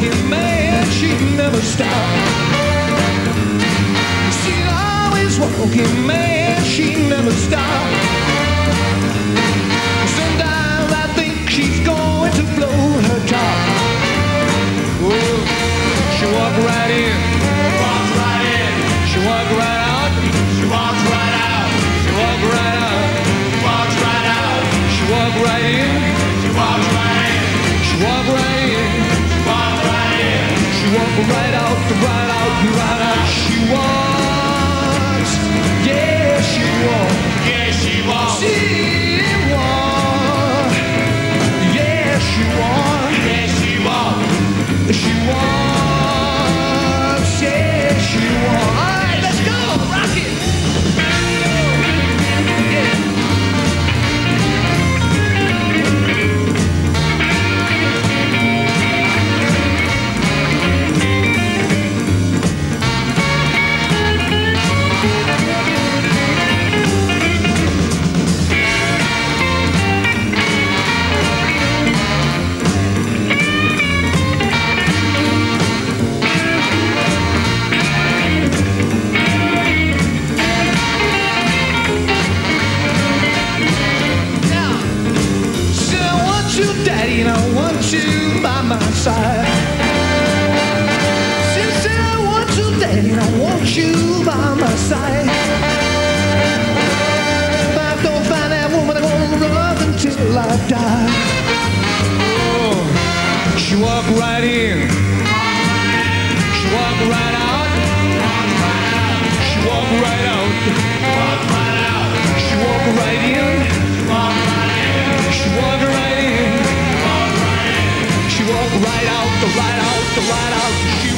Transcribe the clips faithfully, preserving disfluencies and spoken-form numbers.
walking, man, she never stopped. She's always walking, man, she never stopped. Sometimes I think she's going to blow her top. Oh, she walked right in, walked right in. She walked right out, she walked right out. She walked right out, walked right out. She walked right in, she walked right in. She walked right in, she walked right in. She walked right out, right out, right out. She walks, yeah, she walks, yeah, she walks. She walks, yeah, she walks, yeah, she walks. She walks, yeah, she walks. All right, let's go, rock it. Daddy, and I want you by my side. She said, I want you, Daddy, and I want you by my side. If I don't find that woman, I'm gonna love until I die. Oh, she walked right in, she walked right out, she walked right out, she walked right in, she walked right in. She walked right out, the right out, the right out. She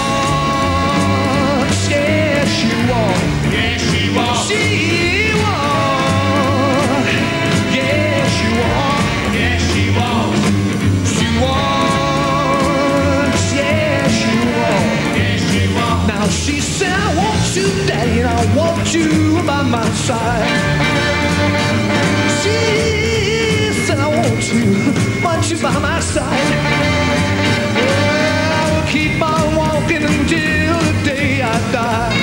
walks, yeah, she walks, yeah, she walks. She walks, yeah, she walks, yeah, she walks. She walks, yeah, she walks, yeah, she walks. Now she said, I want you, Daddy, and I want you by my side. She said, I want you, want you by my side. Well, I will keep on walking until the day I die.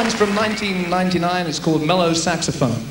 one's from nineteen ninety-nine. It's called Mellow Saxophone.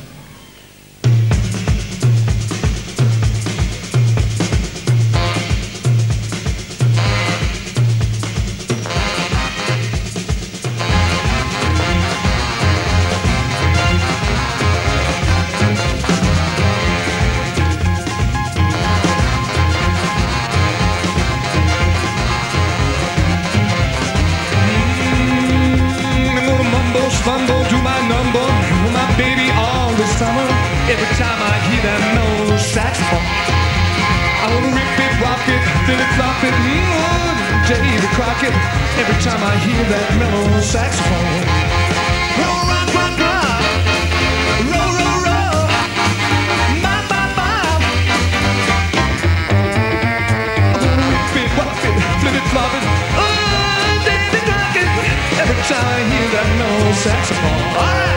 Fumble to my number, my baby all this summer. Every time I hear that mellow saxophone, I wanna rip it, rock it, fill it, flop it, mm, Davy Crockett. Every time I hear that mellow saxophone. Roll, rock, rock, rock, roll, roll, roll, my, my, my. I wanna rip it, rock it, fill it, flop it, oh, Davy Crockett. Every time I hear that mellow saxophone. All right.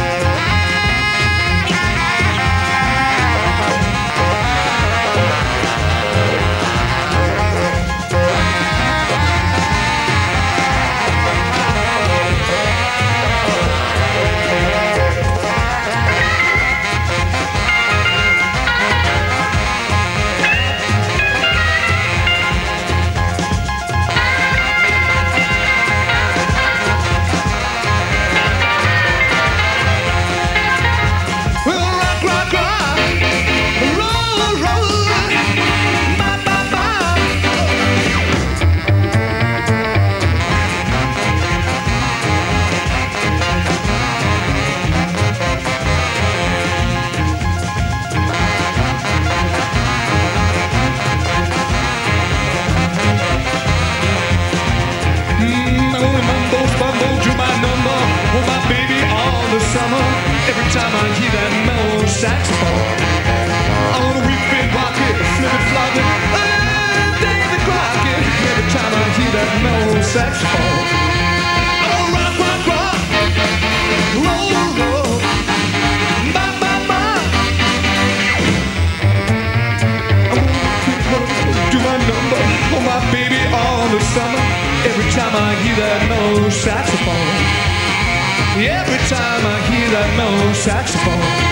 Summer, every time I hear that mellow saxophone, I wanna whip it, rock it, flip it, flop it, oh, Davy Crockett. Every time I hear that mellow saxophone, I wanna rock, rock, rock, roll, roll, bye, bye, bye. I wanna whip it, roll, do my number, oh my baby all the summer. Every time I hear that mellow saxophone. Every time I hear that mellow saxophone.